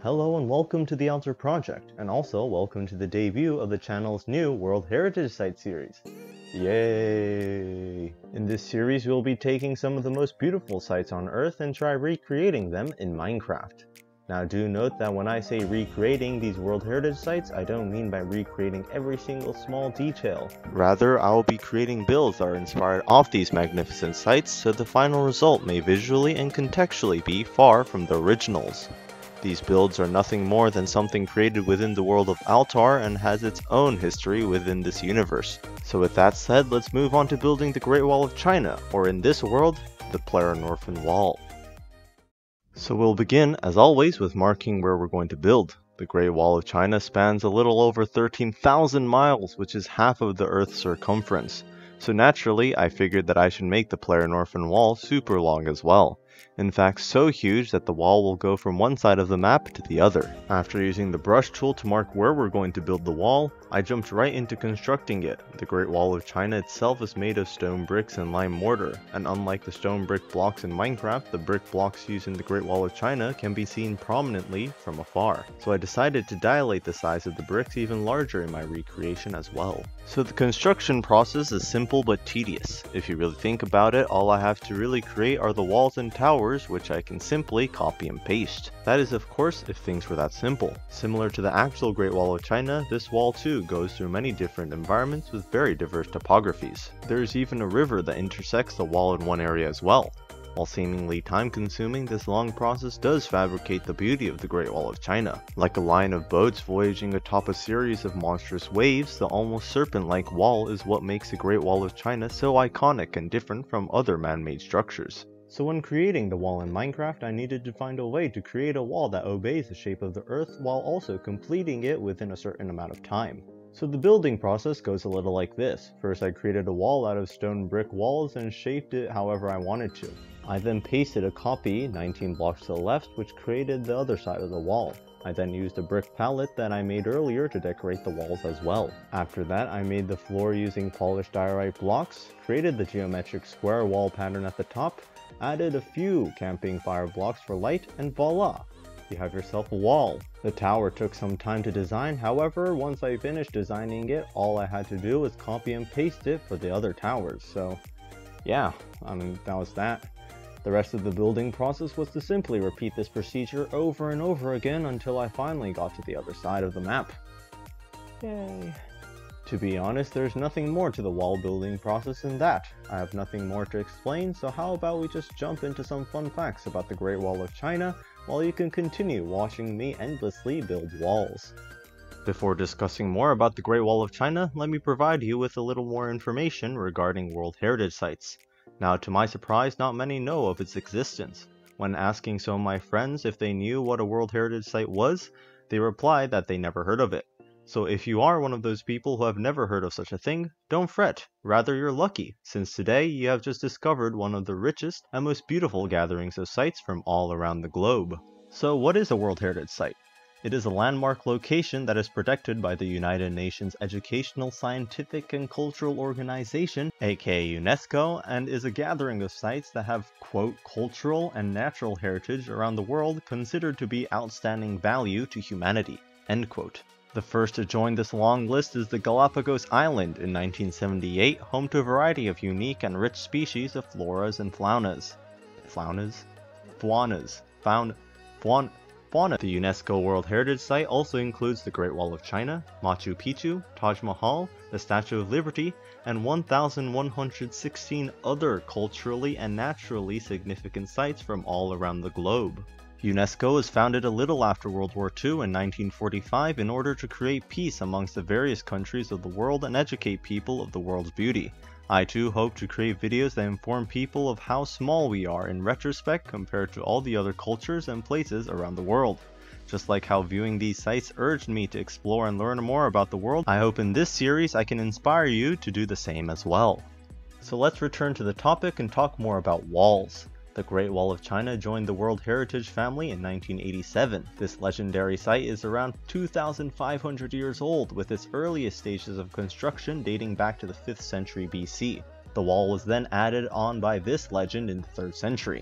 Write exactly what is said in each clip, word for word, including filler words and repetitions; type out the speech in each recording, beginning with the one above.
Hello and welcome to the Outer Project, and also welcome to the debut of the channel's new World Heritage Site series. Yay! In this series we'll be taking some of the most beautiful sites on Earth and try recreating them in Minecraft. Now do note that when I say recreating these World Heritage Sites, I don't mean by recreating every single small detail. Rather, I will be creating builds that are inspired off these magnificent sites so the final result may visually and contextually be far from the originals. These builds are nothing more than something created within the world of Altar and has its own history within this universe. So with that said, let's move on to building the Great Wall of China, or in this world, the Plaranorfan Wall. So we'll begin, as always, with marking where we're going to build. The Great Wall of China spans a little over thirteen thousand miles, which is half of the Earth's circumference. So naturally, I figured that I should make the Plaranorfan Wall super long as well. In fact, so huge that the wall will go from one side of the map to the other. After using the brush tool to mark where we're going to build the wall, I jumped right into constructing it. The Great Wall of China itself is made of stone bricks and lime mortar, and unlike the stone brick blocks in Minecraft, the brick blocks used in the Great Wall of China can be seen prominently from afar. So I decided to dilate the size of the bricks even larger in my recreation as well. So the construction process is simple but tedious. If you really think about it, all I have to really create are the walls and towers, which I can simply copy and paste. That is, of course, if things were that simple. Similar to the actual Great Wall of China, this wall too goes through many different environments with very diverse topographies. There is even a river that intersects the wall in one area as well. While seemingly time-consuming, this long process does fabricate the beauty of the Great Wall of China. Like a line of boats voyaging atop a series of monstrous waves, the almost serpent-like wall is what makes the Great Wall of China so iconic and different from other man-made structures. So when creating the wall in Minecraft, I needed to find a way to create a wall that obeys the shape of the Earth while also completing it within a certain amount of time. So the building process goes a little like this. First, I created a wall out of stone brick walls and shaped it however I wanted to. I then pasted a copy nineteen blocks to the left, which created the other side of the wall. I then used a brick palette that I made earlier to decorate the walls as well. After that, I made the floor using polished diorite blocks, created the geometric square wall pattern at the top, added a few camping fire blocks for light, and voila! You have yourself a wall. The tower took some time to design, however, once I finished designing it, all I had to do was copy and paste it for the other towers, so yeah, I mean, that was that. The rest of the building process was to simply repeat this procedure over and over again until I finally got to the other side of the map. Yay. To be honest, there's nothing more to the wall building process than that. I have nothing more to explain, so how about we just jump into some fun facts about the Great Wall of China, while you can continue watching me endlessly build walls. Before discussing more about the Great Wall of China, let me provide you with a little more information regarding World Heritage Sites. Now, to my surprise, not many know of its existence. When asking some of my friends if they knew what a World Heritage Site was, they replied that they never heard of it. So if you are one of those people who have never heard of such a thing, don't fret. Rather, you're lucky, since today you have just discovered one of the richest and most beautiful gatherings of sites from all around the globe. So what is a World Heritage Site? It is a landmark location that is protected by the United Nations Educational, Scientific, and Cultural Organization, aka UNESCO, and is a gathering of sites that have, quote, cultural and natural heritage around the world considered to be outstanding value to humanity, end quote. The first to join this long list is the Galapagos Island in nineteen seventy-eight, home to a variety of unique and rich species of floras and faunas. Faunas? Faunas. Faun... Faun... Fauna. The UNESCO World Heritage Site also includes the Great Wall of China, Machu Picchu, Taj Mahal, the Statue of Liberty, and one thousand one hundred sixteen other culturally and naturally significant sites from all around the globe. UNESCO was founded a little after World War Two in nineteen forty-five in order to create peace amongst the various countries of the world and educate people of the world's beauty. I too hope to create videos that inform people of how small we are in retrospect compared to all the other cultures and places around the world. Just like how viewing these sites urged me to explore and learn more about the world, I hope in this series I can inspire you to do the same as well. So let's return to the topic and talk more about walls. The Great Wall of China joined the World Heritage family in nineteen eighty-seven. This legendary site is around two thousand five hundred years old, with its earliest stages of construction dating back to the fifth century B C. The wall was then added on by this legend in the third century.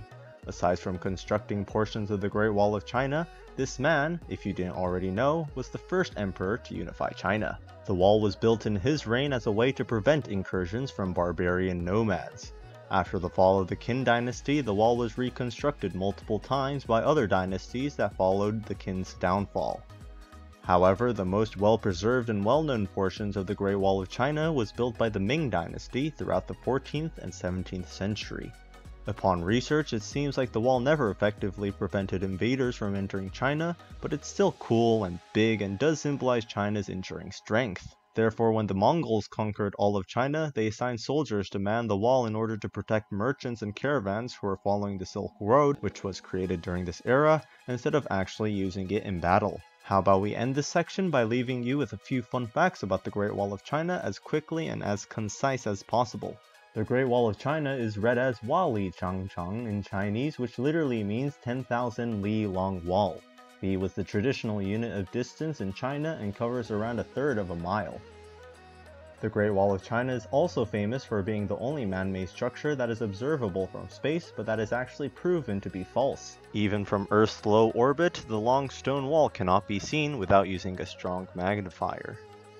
Aside from constructing portions of the Great Wall of China, this man, if you didn't already know, was the first emperor to unify China. The wall was built in his reign as a way to prevent incursions from barbarian nomads. After the fall of the Qin dynasty, the wall was reconstructed multiple times by other dynasties that followed the Qin's downfall. However, the most well-preserved and well-known portions of the Great Wall of China was built by the Ming dynasty throughout the fourteenth and seventeenth century. Upon research, it seems like the wall never effectively prevented invaders from entering China, but it's still cool and big and does symbolize China's enduring strength. Therefore, when the Mongols conquered all of China, they assigned soldiers to man the wall in order to protect merchants and caravans who were following the Silk Road, which was created during this era, instead of actually using it in battle. How about we end this section by leaving you with a few fun facts about the Great Wall of China as quickly and as concise as possible. The Great Wall of China is read as Wali Chang Chang in Chinese, which literally means ten thousand li long wall. Li was the traditional unit of distance in China and covers around a third of a mile. The Great Wall of China is also famous for being the only man-made structure that is observable from space, but that is actually proven to be false. Even from Earth's low orbit, the long stone wall cannot be seen without using a strong magnifier.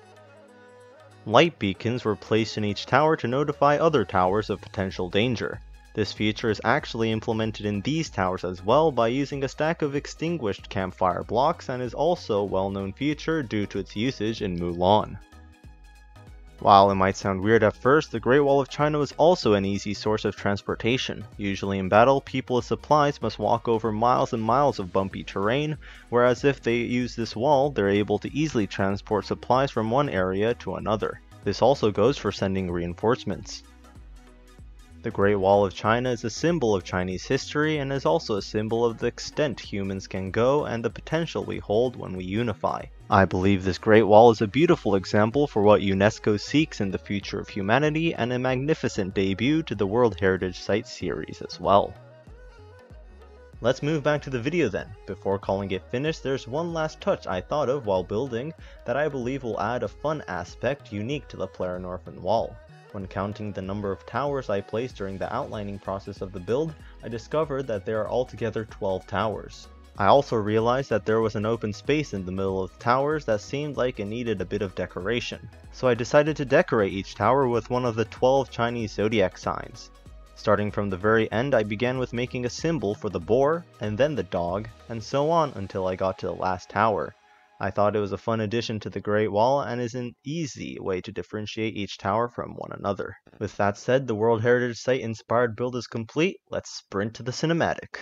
Light beacons were placed in each tower to notify other towers of potential danger. This feature is actually implemented in these towers as well by using a stack of extinguished campfire blocks, and is also a well-known feature due to its usage in Mulan. While it might sound weird at first, the Great Wall of China was also an easy source of transportation. Usually in battle, people with supplies must walk over miles and miles of bumpy terrain, whereas if they use this wall, they're able to easily transport supplies from one area to another. This also goes for sending reinforcements. The Great Wall of China is a symbol of Chinese history and is also a symbol of the extent humans can go and the potential we hold when we unify. I believe this Great Wall is a beautiful example for what UNESCO seeks in the future of humanity, and a magnificent debut to the World Heritage Site series as well. Let's move back to the video then. Before calling it finished, there's one last touch I thought of while building that I believe will add a fun aspect unique to the Plaranorfan wall. When counting the number of towers I placed during the outlining process of the build, I discovered that there are altogether twelve towers. I also realized that there was an open space in the middle of the towers that seemed like it needed a bit of decoration. So I decided to decorate each tower with one of the twelve Chinese zodiac signs. Starting from the very end, I began with making a symbol for the boar, and then the dog, and so on until I got to the last tower. I thought it was a fun addition to the Great Wall and is an easy way to differentiate each tower from one another. With that said, the World Heritage Site inspired build is complete. Let's sprint to the cinematic.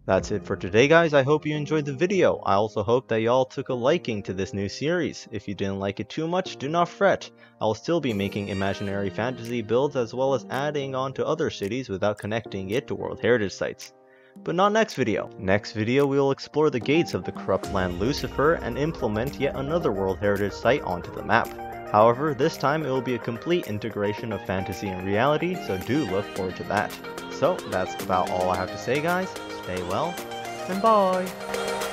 That's it for today, guys. I hope you enjoyed the video. I also hope that y'all took a liking to this new series. If you didn't like it too much, do not fret. I will still be making imaginary fantasy builds as well as adding on to other cities without connecting it to World Heritage Sites. But not next video. Next video we will explore the gates of the corrupt land Lucifer and implement yet another World Heritage Site onto the map. However, this time it will be a complete integration of fantasy and reality, so do look forward to that. So that's about all I have to say, guys. Stay well, and bye!